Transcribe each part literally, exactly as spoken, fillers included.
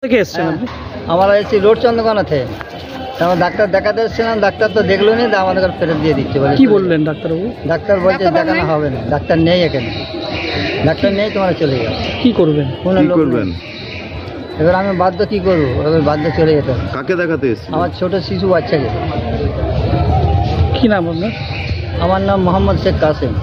থেকে এসেছেন আপনি? আমরা এসেছি রোড চন্দ্রকোনা থেকে। তারপর ডাক্তার দেখাতে এসেছিলাম, ডাক্তার তো দেখলো নি, আমাদের ফেরত দিয়ে দিচ্ছে। বলে কি বললেন ডাক্তারবাবু? ডাক্তার বলছে দেখানো হবে না, ডাক্তার নেই এখানে, ডাক্তার নেই, তোমরা চলে যাও। কি করবেন? কোনো লোক করবেন? এবার আমি বাধ্য কি করবো, এবার বাধ্য চলে যেতে হবে। কাকে দেখাতে এসেছেন? আমার ছোট শিশু বাচ্চাকে। কি নাম আপনার? আমার নাম মোহাম্মদ শেখ কাসেম।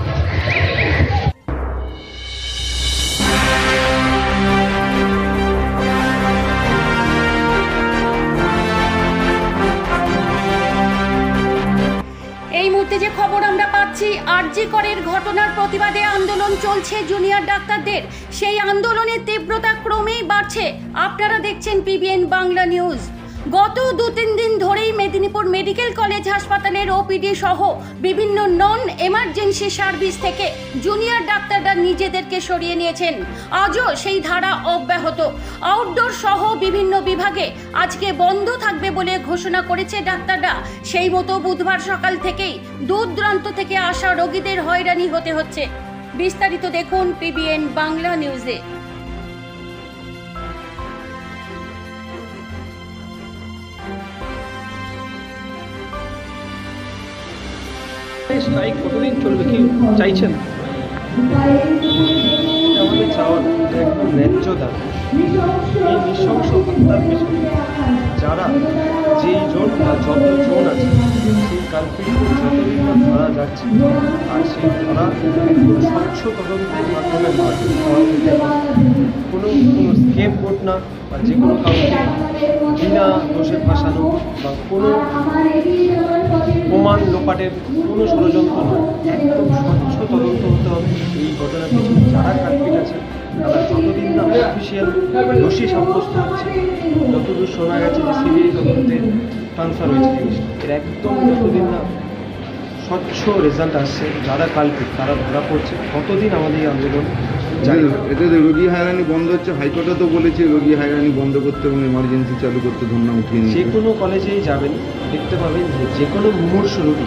এই মুহূর্তে যে খবর আমরা পাচ্ছি, আরজি করের ঘটনার প্রতিবাদে আন্দোলন চলছে জুনিয়র ডাক্তারদের। সেই আন্দোলনের তীব্রতা ক্রমেই বাড়ছে। আপনারা দেখছেন পিবিএন বাংলা নিউজ। গত দু তিন দিন ধরেই মেদিনীপুর মেডিকেল কলেজ হাসপাতালের ওপিডি সহ বিভিন্ন নন এমার্জেন্সি সার্ভিস থেকে জুনিয়র ডাক্তাররা নিজেদেরকে সরিয়ে নিয়েছেন। আজও সেই ধারা অব্যাহত। আউটডোর সহ বিভিন্ন বিভাগে আজকে বন্ধ থাকবে বলে ঘোষণা করেছে ডাক্তাররা। সেই মতো বুধবার সকাল থেকেই দূর দূরান্ত থেকে আসা রোগীদের হয়রানি হতে হচ্ছে। বিস্তারিত দেখুন পিবিএন বাংলা নিউজে। স্ট্রাইক কতদিন চলবে, কি চাইছেন? আমাদের চাওয়া একদম ন্যায্য দাবি। এই নৃশংস হত্যার পেছনে যারা যেই জোন বা যত জোন আছে, সেই কালপিটকে যতদিন না ধরা যাচ্ছে, আর সেই ধরা একদম স্বচ্ছ তদন্তের মাধ্যমে হওয়া যেতে পারে। কোনো কোনো স্কেপ বোর্ড না, বা যে কোনো কাউকে বিনা দোষে ফাঁসানো বা কোনো প্রমাণ লোপাটের কোনো ষড়যন্ত্র নয়, একদম স্বচ্ছ তদন্ত হতে হবে। এই ঘটনার পেছনে যারা কালপিট আছে তারা যতদিন না অফিসিয়াল দোষী সাব্যস্ত হচ্ছে, যতদূর শোনা গেছে যে সিবিআই তদন্তে ট্রান্সফার হয়েছে জিনিসটা, এর একদম যতদিন না স্বচ্ছ রেজাল্ট আসছে, যারা কালপিট তারা ধরা পড়ছে, ততদিন আমাদের এই আন্দোলন জারি। এটা রোগী হয়রানি বন্ধ হচ্ছে, হাইকোর্টে তো বলেছে রোগী হয়রানি বন্ধ করতে এবং এমার্জেন্সি চালু করতে, ধর্ণা উঠিয়ে নিয়ে যে কোনো কলেজেই যাবেন দেখতে পাবেন যে যে কোনো মুমূর্ষ রোগী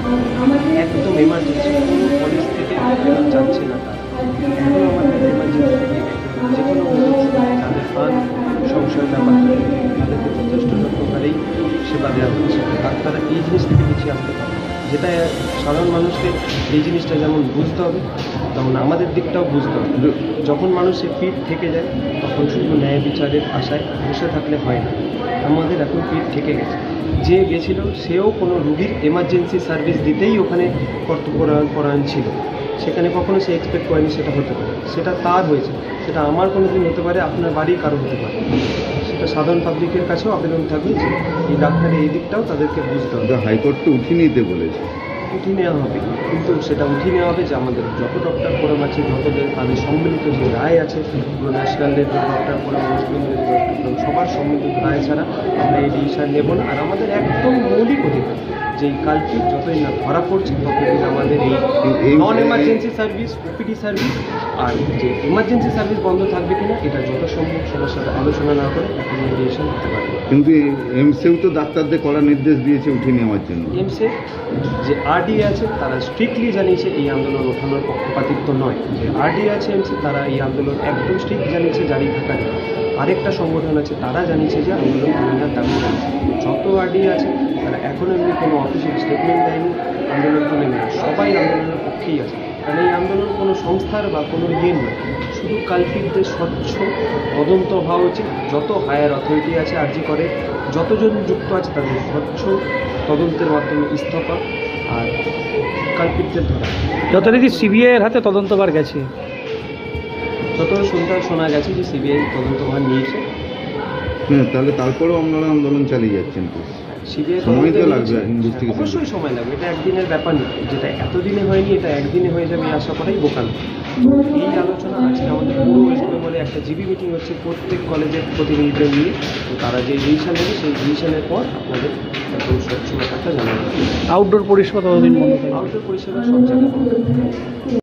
একদম এমার্জেন্সি কোনো কলেজ থেকে ফেরত যাচ্ছে না। তার এখন আমাদের এমার্জেন্সি থেকে যে কোনো মুমূর্ষ যাদের প্রাণ সংশয়ের ব্যাপার থাকে তাদেরকে যথেষ্ট যত্নকারেই সেবা দেওয়া হচ্ছে। ডাক্তাররা এই জিনিস থেকে পিছিয়ে আসতে পারে, যেটা সাধারণ মানুষকে এই জিনিসটা যেমন বুঝতে হবে, তেমন আমাদের দিকটাও বুঝতে হবে। যখন মানুষের পিঠ থেকে যায় তখন শুধু ন্যায় বিচারের আশায় বসে থাকলে হয় না। আমাদের এখন পিঠ থেকে গেছে। যে গেছিল সেও কোনো রুগীর এমার্জেন্সি সার্ভিস দিতেই ওখানে কর্তব্যপরায়ণ পরায়ণ ছিল, সেখানে কখনো সে এক্সপেক্ট করেনি সেটা হতে পারে। সেটা তার হয়েছে, সেটা আমার কোনো দিন হতে পারে, আপনার বাড়ির কারো হতে পারে। সেটা সাধারণ পাবলিকের কাছেও আবেদন থাকবে যে এই ডাক্তারের এই দিকটাও তাদেরকে বুঝতে হবে। হাইকোর্ট তো উঠিয়ে নিতে বলেছে, উঠিয়ে নেওয়া হবে, কিন্তু সেটা উঠিয়ে নেওয়া হবে যে আমাদের যত ডক্টর ফোরাম আছে, যত তাদের সম্মিলিত যে রায় আছে, পুরো national level doctor forum, west বেঙ্গলের যে ডক্টর ফোরাম, সবার সম্মিলিত রায় ছাড়া আমরা এই ডিসিশন নেব না। আর আমাদের একদম মৌলিক অধিকার যে এই কালপিট যতদিন না ধরা পড়ছে ততদিন আমাদের এই non emergency service, OPD service আর যে এমার্জেন্সি সার্ভিস বন্ধ থাকবে কিনা এটা যত সম্ভব সবার সাথে আলোচনা না করে এখন ডিসিশন নিতে পারে। কিন্তু এমসেও তো ডাক্তারদের কড়া নির্দেশ দিয়েছে উঠিয়ে নেওয়ার জন্য। এমসে যে আরডি আছে তারা স্ট্রিক্টলি জানিয়েছে এই আন্দোলন ওঠানোর পক্ষপাতিত্ব নয়। যে আরডি আছে এমসে তারা এই আন্দোলন একদম স্ট্রিক্ট জানিয়েছে জারি থাকার। আরেকটা সংগঠন আছে তারা জানিয়েছে যে আন্দোলন তুলনার দাবি জানিয়েছে। যত আরডি আছে তারা এখনও এমনি কোনো অফিসিয়াল স্টেটমেন্ট দেয়নি, আন্দোলন তুলে নেয়, সবাই আন্দোলনের পক্ষেই আছে। কারণ এই আন্দোলন কোনো সংস্থার বা কোনো ইয়ে নয়, শুধু কালপিটদের স্বচ্ছ তদন্ত হওয়া উচিত। যত হায়ার অথরিটি আছে আরজি করে, যতজন যুক্ত আছে তাদের স্বচ্ছ তদন্তের মাধ্যমে ইস্তফা আর কালপিটদের ধরা। যথারীতি সিবিআই এর হাতে তদন্তভার গেছে, যত সন্ধ্যায় শোনা গেছে যে সিবিআই তদন্তভার নিয়েছে। হ্যাঁ, তাহলে তারপরেও আপনারা আন্দোলন চালিয়ে যাচ্ছেন তো? সিবিআই সময় তো লাগবে, ইনভেস্টিগেশন অবশ্যই সময় লাগবে, এটা একদিনের ব্যাপার নেই। যেটা এতদিনে হয়নি এটা একদিনে হয়ে যাবে এই আশা করাই বোকামি। তো এই আলোচনা আজকে আমাদের পুরো ওয়েস্ট বেঙ্গলে একটা জিবি মিটিং হচ্ছে প্রত্যেক কলেজের প্রতিনিধিদের নিয়ে। তো তারা যে ডিসিশন নেবে সেই ডিসিশনের পর আপনাদের একদম স্বচ্ছ ব্যাপারটা জানাবে। আউটডোর পরিষেবা ততদিন বন্ধ থাকবে। আউটডোর পরিষেবা সব জায়গায় বন্ধ থাকবে।